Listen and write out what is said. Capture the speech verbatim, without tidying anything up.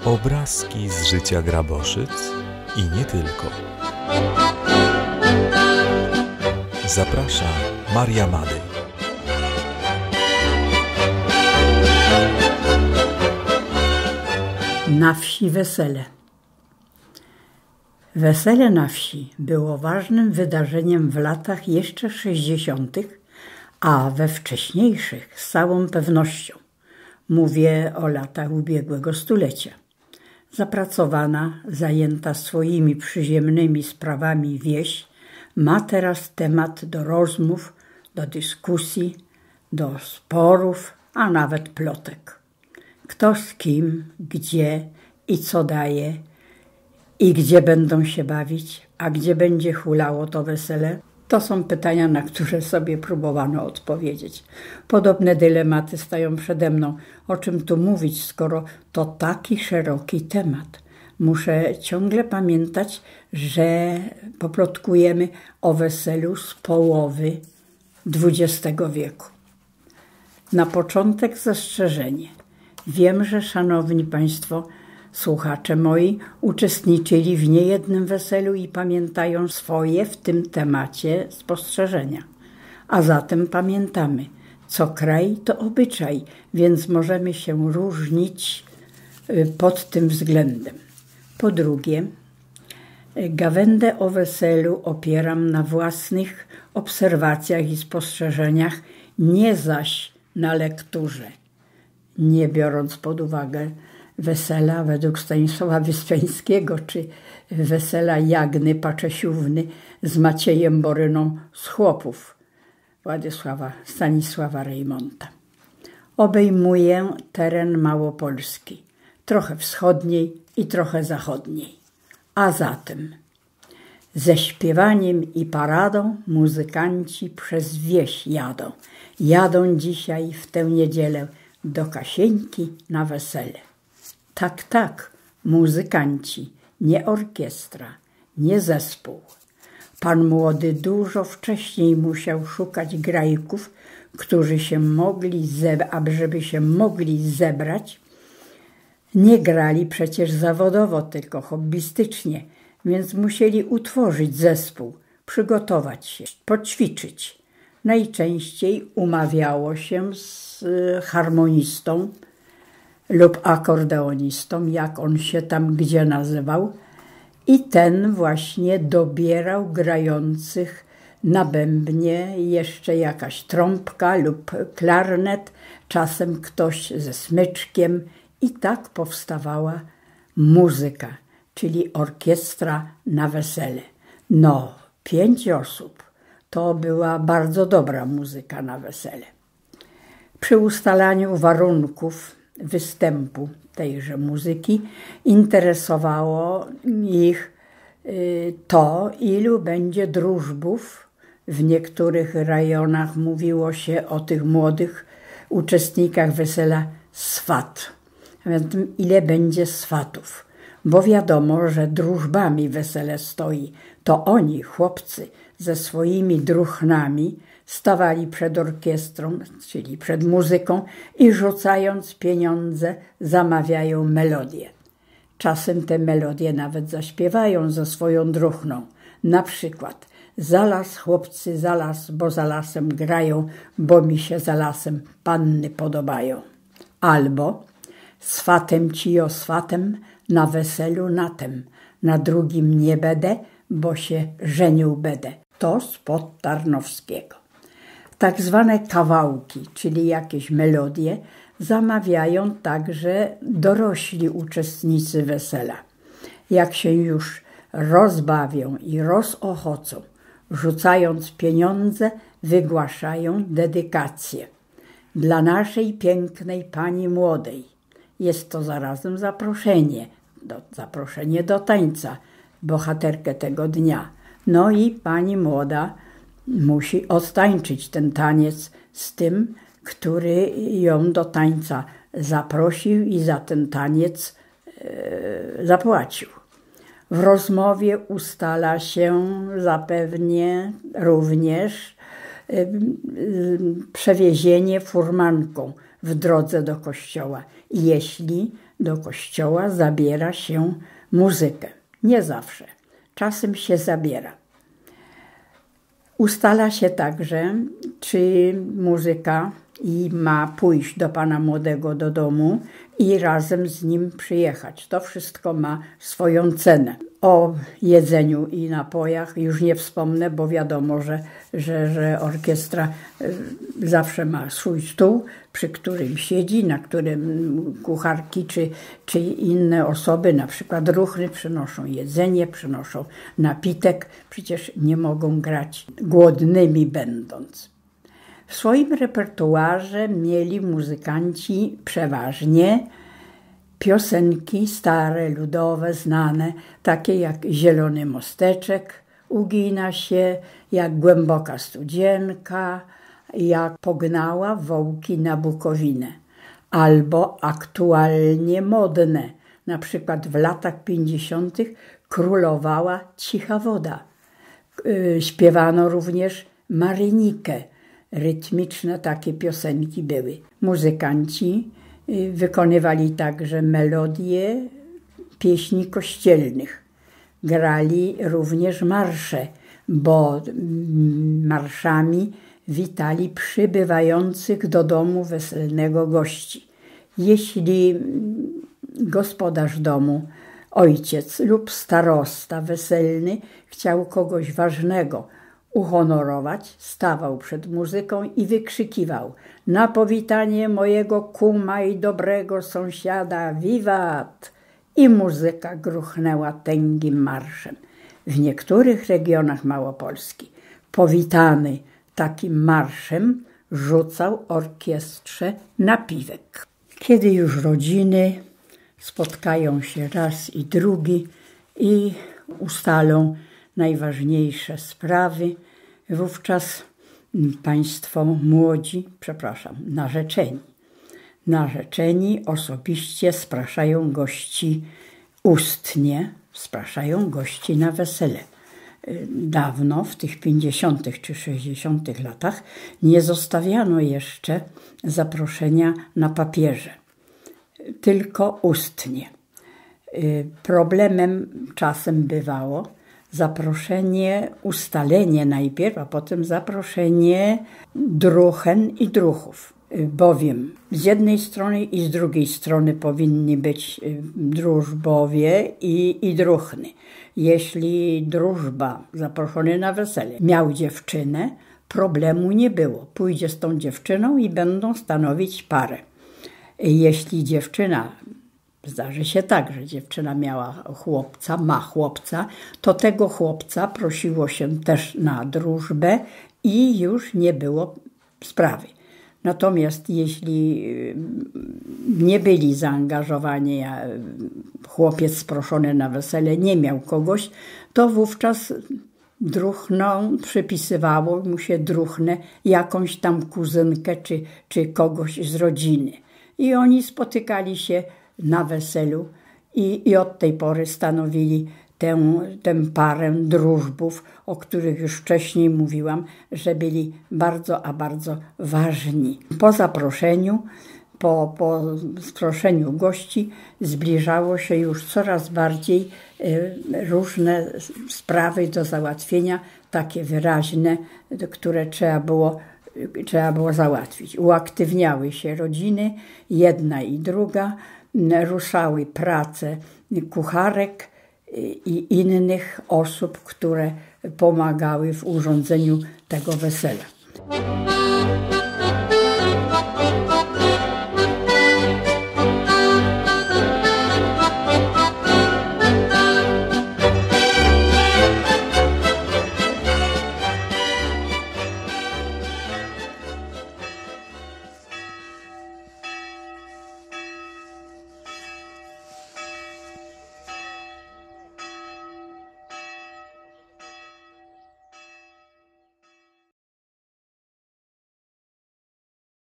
Obrazki z życia Graboszyc i nie tylko. Zaprasza Maria Madej. Na wsi wesele. Wesele na wsi było ważnym wydarzeniem w latach jeszcze sześćdziesiątych, a we wcześniejszych z całą pewnością. Mówię o latach ubiegłego stulecia. Zapracowana, zajęta swoimi przyziemnymi sprawami wieś ma teraz temat do rozmów, do dyskusji, do sporów, a nawet plotek. Kto z kim, gdzie i co daje i gdzie będą się bawić, a gdzie będzie hulało to wesele? To są pytania, na które sobie próbowano odpowiedzieć. Podobne dylematy stają przede mną. O czym tu mówić, skoro to taki szeroki temat? Muszę ciągle pamiętać, że poplotkujemy o weselu z połowy dwudziestego wieku. Na początek zastrzeżenie. Wiem, że szanowni Państwo, słuchacze moi, uczestniczyli w niejednym weselu i pamiętają swoje w tym temacie spostrzeżenia. A zatem pamiętamy, co kraj to obyczaj, więc możemy się różnić pod tym względem. Po drugie, gawędę o weselu opieram na własnych obserwacjach i spostrzeżeniach, nie zaś na lekturze. Nie biorąc pod uwagę wesela według Stanisława Wyspiańskiego, czy wesela Jagny Paczesiówny z Maciejem Boryną z Chłopów Władysława Stanisława Rejmonta. Obejmuje teren Małopolski, trochę wschodniej i trochę zachodniej. A zatem ze śpiewaniem i paradą muzykanci przez wieś jadą. Jadą dzisiaj w tę niedzielę do Kasieńki na wesele. Tak, tak, muzykanci, nie orkiestra, nie zespół. Pan młody dużo wcześniej musiał szukać grajków, którzy się mogli, żeby się mogli zebrać. Nie grali przecież zawodowo, tylko hobbystycznie, więc musieli utworzyć zespół, przygotować się, poćwiczyć. Najczęściej umawiało się z harmonistą lub akordeonistą, jak on się tam gdzie nazywał, i ten właśnie dobierał grających na bębnie, jeszcze jakaś trąbka lub klarnet, czasem ktoś ze smyczkiem, i tak powstawała muzyka, czyli orkiestra na wesele. No, pięć osób to była bardzo dobra muzyka na wesele. Przy ustalaniu warunków występu tejże muzyki interesowało ich to, ilu będzie drużbów. W niektórych rejonach mówiło się o tych młodych uczestnikach wesela swat. Ile będzie swatów, bo wiadomo, że drużbami wesele stoi. To oni, chłopcy, ze swoimi druchnami stawali przed orkiestrą, czyli przed muzyką, i rzucając pieniądze zamawiają melodię. Czasem te melodie nawet zaśpiewają ze swoją druchną. Na przykład: za las, chłopcy, za las, bo za lasem grają, bo mi się za lasem panny podobają. Albo: swatem ci o swatem, na weselu natem, na drugim nie będę, bo się żenił będę. To spod Tarnowskiego. Tak zwane kawałki, czyli jakieś melodie, zamawiają także dorośli uczestnicy wesela. Jak się już rozbawią i rozochocą, rzucając pieniądze, wygłaszają dedykację. Dla naszej pięknej pani młodej. Jest to zarazem zaproszenie, do, zaproszenie do tańca, bohaterkę tego dnia. No i pani młoda musi odtańczyć ten taniec z tym, który ją do tańca zaprosił i za ten taniec e, zapłacił. W rozmowie ustala się zapewnie również e, e, przewiezienie furmanką w drodze do kościoła. Jeśli do kościoła zabiera się muzykę. Nie zawsze. Czasem się zabiera. Ustala się także, czy muzyka i ma pójść do pana młodego do domu i razem z nim przyjechać. To wszystko ma swoją cenę. O jedzeniu i napojach już nie wspomnę, bo wiadomo, że, że, że orkiestra zawsze ma swój stół, przy którym siedzi, na którym kucharki czy, czy inne osoby, na przykład ruchny, przynoszą jedzenie, przynoszą napitek. Przecież nie mogą grać głodnymi będąc. W swoim repertuarze mieli muzykanci przeważnie piosenki stare, ludowe, znane, takie jak Zielony mosteczek ugina się, jak Głęboka studzienka, jak Pognała wołki na Bukowinę, albo aktualnie modne, na przykład w latach pięćdziesiątych królowała Cicha woda. Śpiewano również Marynikę. Rytmiczne takie piosenki były. Muzykanci wykonywali także melodie pieśni kościelnych. Grali również marsze, bo marszami witali przybywających do domu weselnego gości. Jeśli gospodarz domu, ojciec lub starosta weselny chciał kogoś ważnego uhonorować, stawał przed muzyką i wykrzykiwał: na powitanie mojego kuma i dobrego sąsiada, wiwat! I muzyka gruchnęła tęgim marszem. W niektórych regionach Małopolski powitany takim marszem rzucał orkiestrze napiwek. Kiedy już rodziny spotkają się raz i drugi i ustalą najważniejsze sprawy, wówczas państwo młodzi, przepraszam, narzeczeni, narzeczeni osobiście spraszają gości ustnie, spraszają gości na wesele. Dawno, w tych pięćdziesiątych czy sześćdziesiątych latach, nie zostawiano jeszcze zaproszenia na papierze, tylko ustnie. Problemem czasem bywało zaproszenie, ustalenie najpierw, a potem zaproszenie druhen i druchów, bowiem z jednej strony i z drugiej strony powinni być drużbowie i, i druchny. Jeśli drużba, zaproszony na wesele, miał dziewczynę, problemu nie było. Pójdzie z tą dziewczyną i będą stanowić parę. Jeśli dziewczyna, zdarzy się tak, że dziewczyna miała chłopca, ma chłopca, to tego chłopca prosiło się też na drużbę i już nie było sprawy. Natomiast jeśli nie byli zaangażowani, a chłopiec proszony na wesele nie miał kogoś, to wówczas druchną przypisywało mu się druchnę jakąś tam kuzynkę czy, czy kogoś z rodziny. I oni spotykali się na weselu i, i od tej pory stanowili tę, tę parę drużbów, o których już wcześniej mówiłam, że byli bardzo, a bardzo ważni. Po zaproszeniu, po, po zaproszeniu gości zbliżało się już coraz bardziej różne sprawy do załatwienia, takie wyraźne, które trzeba było, trzeba było załatwić. Uaktywniały się rodziny, jedna i druga, ruszały prace kucharek i innych osób, które pomagały w urządzeniu tego wesela.